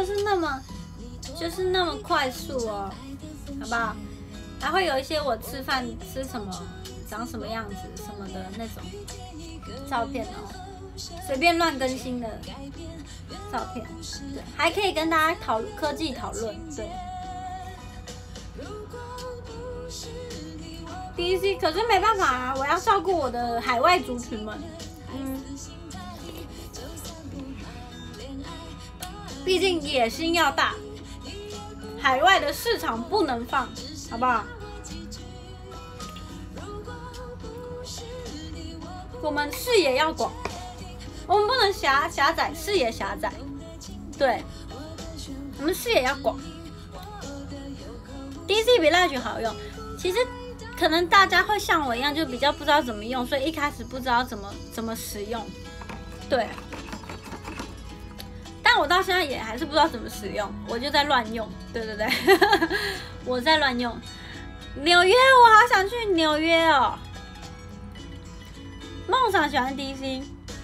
么快速哦，好不好？还会有一些我吃饭吃什么、长什么样子什么的那种照片哦，随便乱更新的照片，对，还可以跟大家科技讨论，对。DC 可是没办法啊，我要照顾我的海外族群们，毕竟野心要大，海外的市场不能放，好不好？我们视野要广，我们不能狭窄，视野狭窄，对，我们视野要广。DC 比 Live 好用，其实可能大家会像我一样，就比较不知道怎么用，所以一开始不知道怎么使用，对。但我到现在也还是不知道怎么使用，我就在乱用，对，我在乱用。纽约，我好想去纽约哦。梦想喜欢 DC，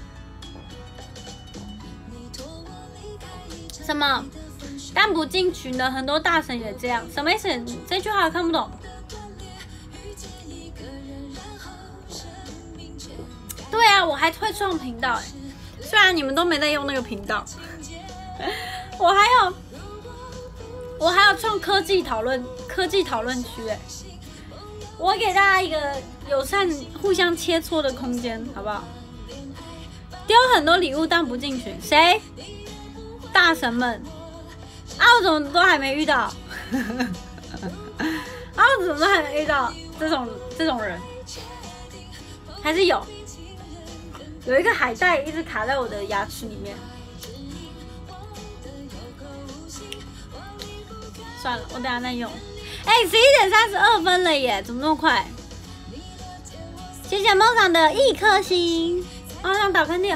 什么？但不进群的很多大神也这样，什么意思？这句话我看不懂。对啊，我还会创频道哎，虽然你们都没在用那个频道，我还有创科技讨论区哎，我给大家一个友善互相切磋的空间，好不好？丢很多礼物但不进群，谁？大神们啊，我怎么都还没遇到？啊，我怎么都还没遇到这种人？还是有一个海带一直卡在我的牙齿里面。算了，我等一下再用。11:32了耶，怎么那么快？谢谢梦想的1颗星。好想打喷嚏。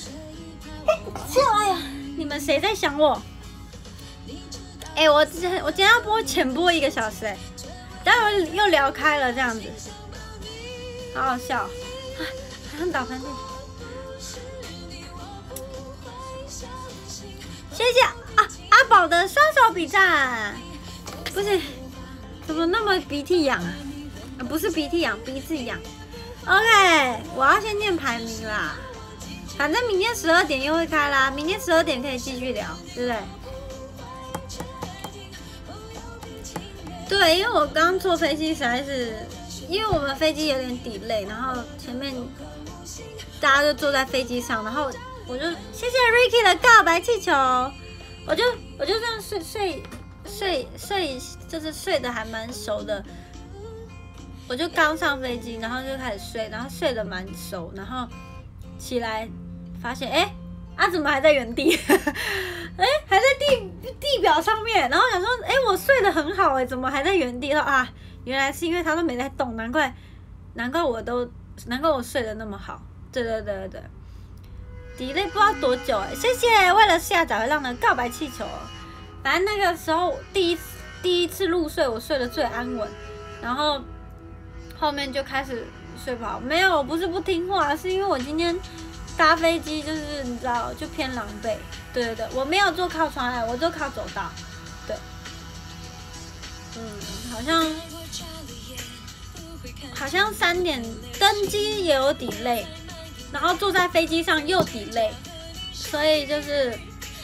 哎呀，你们谁在想我？我今天要浅播1个小时待会又聊开了这样子，好好笑。好想打喷嚏。谢谢阿宝的双手比赞。不是，怎么那么鼻涕痒啊？不是鼻涕痒，鼻子痒。OK， 我要先念排名啦。反正明天12点又会开啦，明天12点可以继续聊，对不对？对，因为我刚坐飞机实在是，因为我们飞机有点 delay， 然后前面大家就坐在飞机上，然后我就谢谢 Ricky 的告白气球，我就这样睡，就是睡得还蛮熟的。我就刚上飞机，然后就开始睡，然后睡得蛮熟，然后起来发现，怎么还在原地？还在地表上面，然后想说，我睡得很好怎么还在原地？原来是因为他都没在动，难怪我睡得那么好。对，delay 不知道多久谢谢为了下载会让的告白气球。反正那个时候第一次入睡，我睡得最安稳，然后后面就开始睡不好。没有，我不是不听话，是因为我今天搭飞机就是你知道就偏狼狈。对，我没有坐靠窗我坐靠走道。对，好像3点登机也有 delay， 然后坐在飞机上又 delay， 所以就是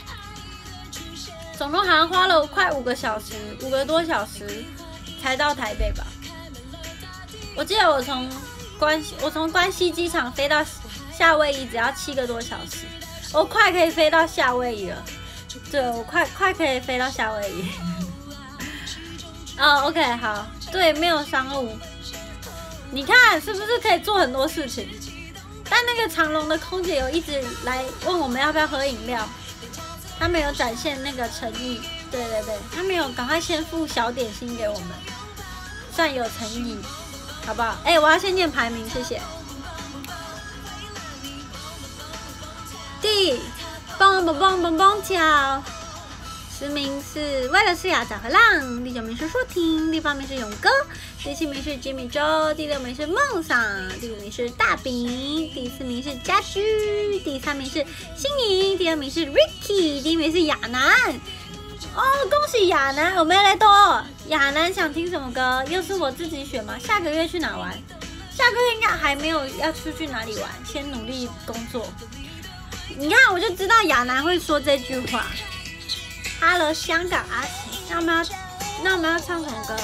总共好像花了快5个多小时才到台北吧。我记得我从关西机场飞到夏威夷只要7个多小时，我快可以飞到夏威夷了。对，我快可以飞到夏威夷。OK， 好，对，没有商务，你看是不是可以做很多事情？但那个长隆的空姐有一直来问我们要不要喝饮料，他没有展现那个诚意。对，他没有赶快先付小点心给我们，算有诚意，好不好？我要先念排名，谢谢。第8 蹦蹦蹦蹦蹦跳。10名是为了是雅找和浪，第9名是舒婷，第8名是勇哥，第7名是吉米周，第6名是梦想，第5名是大饼，第4名是家居，第3名是心颖，第2名是 Ricky， 第1名是亚楠。哦，恭喜亚楠，我们来多。亚楠想听什么歌？又是我自己选吗？下个月去哪玩？下个月应该还没有要出去哪里玩，先努力工作。你看，我就知道亚楠会说这句话。Hello， 香港阿晴，那我们要唱什么歌？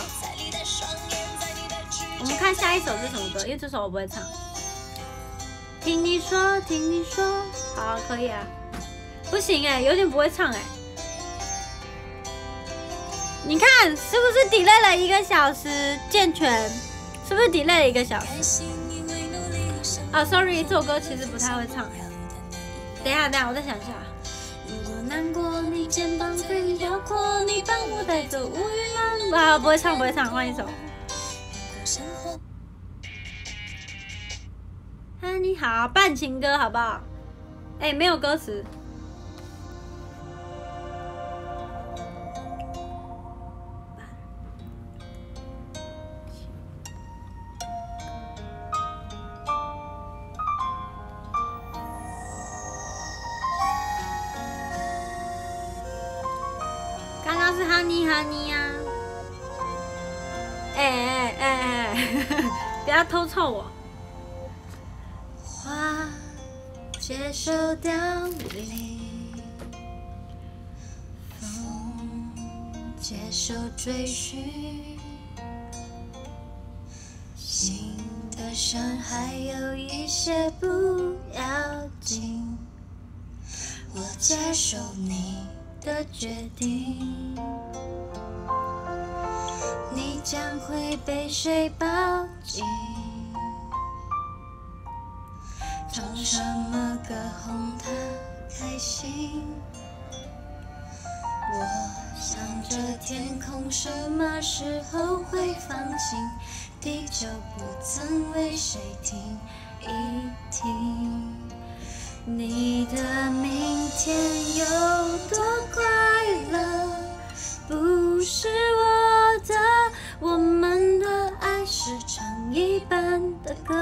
我们看下一首是什么歌？因为这首我不会唱。听你说，听你说，好，可以啊。不行哎，有点不会唱哎。你看是不是 delay 了1个小时？健全是不是 delay 了1个小时？啊 ，sorry， 这首歌其实不太会唱。等一下，我再想一下。如果难过，你肩膀最辽阔，你帮我带走乌云满。啊，不会唱，换一首。啊，你好，伴情歌好不好？哎，没有歌词。是哈尼呀！不要偷凑我。花接受凋零，风接受追寻，心的伤还有一些不要紧，我接受你的决定，你将会被谁抱紧？唱什么歌哄他开心？我想着天空什么时候会放晴，地球不曾为谁停一停。你的明天有多快乐，不是我的，我们的爱是唱一半的歌，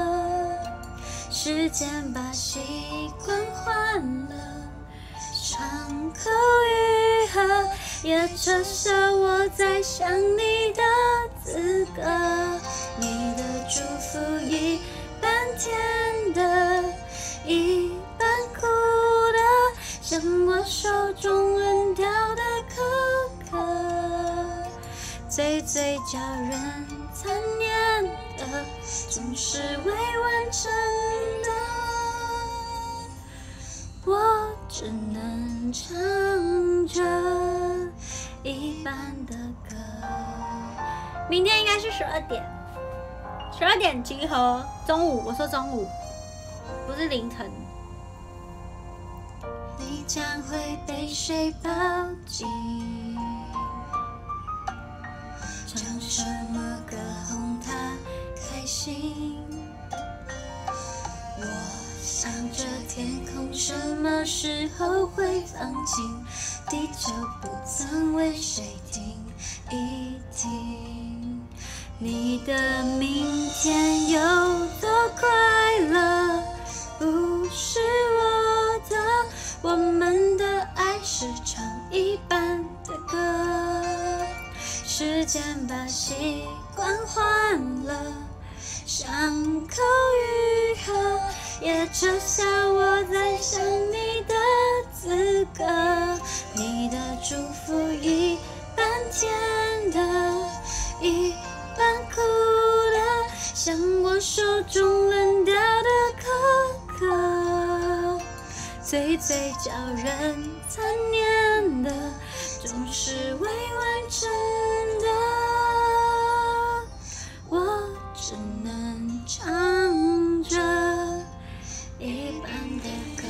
时间把习惯换了，伤口愈合，也撤销我再想你的资格。你的祝福一半甜的，一半苦的，像我手中扔掉的可可，最叫人残念的，总是未完成的，我只能唱着一半的歌。明天应该是12点，12点集合，中午，我说中午，不是凌晨。你将会被谁抱紧？唱什么歌哄他开心？我想着天空什么时候会放晴，地球不曾为谁停一停。你的明天有多快乐，不是我的，我们的爱是唱一半的歌，时间把习惯换了，伤口愈合，也撤销我再想你的资格。你的祝福一半甜的，一半苦的，像我手中扔掉的可可，最叫人残念的，总是未完成的，我只能唱着一半的歌。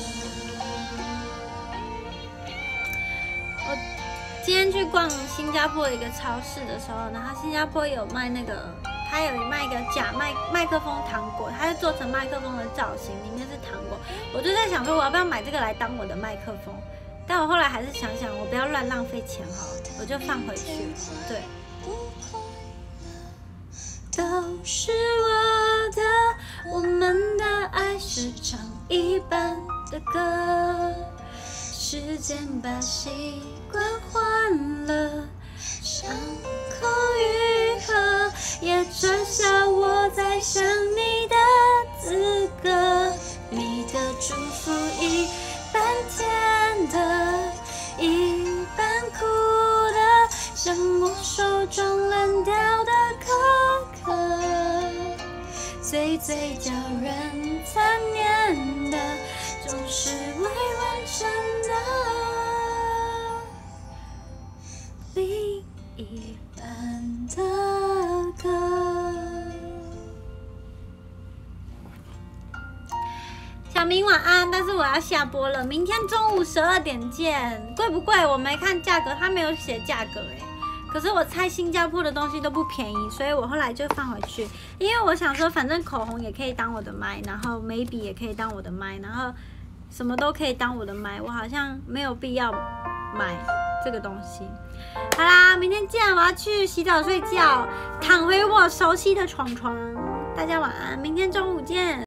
我今天去逛新加坡一个超市的时候，然后新加坡有卖那个他有卖一个假麦克风糖果，它是做成麦克风的造型，里面是糖果。我就在想说，我要不要买这个来当我的麦克风？但我后来还是想想，我不要乱浪费钱好了，我就放回去。对，都是我的，我们的爱是唱一般的歌，时间把习惯换了，伤口愈合，也撤销我再想你的资格。你的祝福一半甜的，一半苦的，像我手中冷掉的可可，最叫人残念的，总是未完成的另一半的歌。小明晚安，但是我要下播了，明天中午12点见。贵不贵？我没看价格，他没有写价格哎。可是我猜新加坡的东西都不便宜，所以我后来就放回去，因为我想说，反正口红也可以当我的麦，然后眉笔也可以当我的麦，然后什么都可以当我的麦，我好像没有必要买这个东西。好啦，明天见，我要去洗澡睡觉，躺回我熟悉的床。大家晚安，明天中午见。